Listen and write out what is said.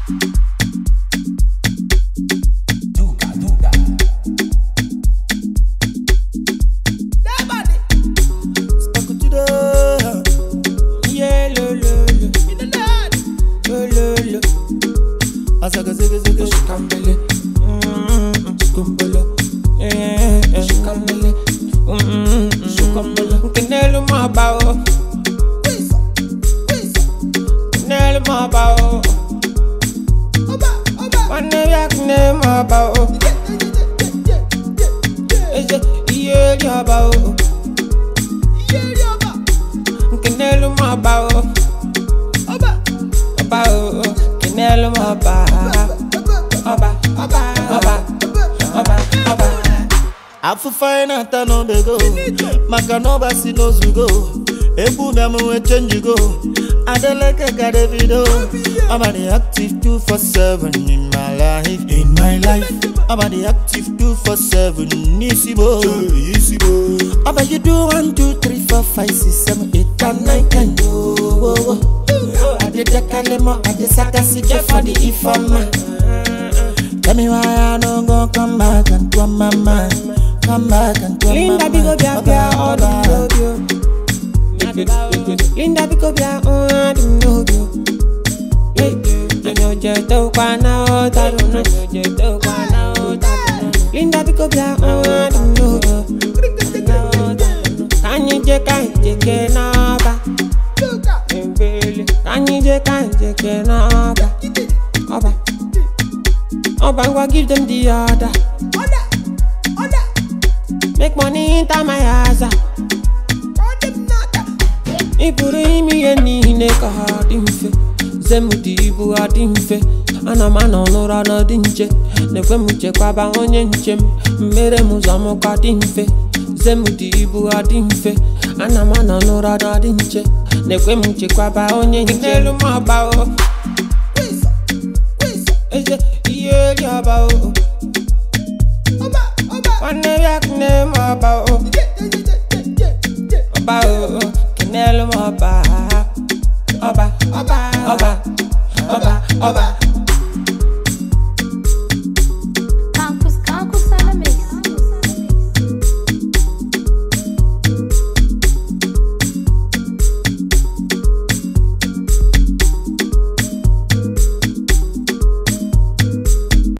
Makanobasi no zugo, ebu me mu change go. Adeleke gade video. I'm the active 247 in my life. I'm the active 247. Easy boy. Aba you do 1, 2, 3, 4, 5, 6, 7, 8, and 9, 10. I did the kalemo, I did sakasi for the ifama. Tell me why I don't go come back and to my mind. Come back and come Linda Bigo Bia all the know. Linda Bigo Bia all the know. I know Jeto Kwana Taruno Jeto Kwana Taruno. Linda Bigo Bia all the know. Can you take Naba? Can you take Naba? Oba, give them the order. Make money into my house. Ipuri mi eni neka hadinfe. Zemudi ibu hadinfe. Anamano nora na dinche. Nekwe muche kwa ba onye nchem. Mere muzamo kwa dinfe. Zemudi ibu hadinfe. Anamano nora na dinche. Nekwe muche kwa ba onye nchem. Nelu mabao. Eze iye liabao. One yak name about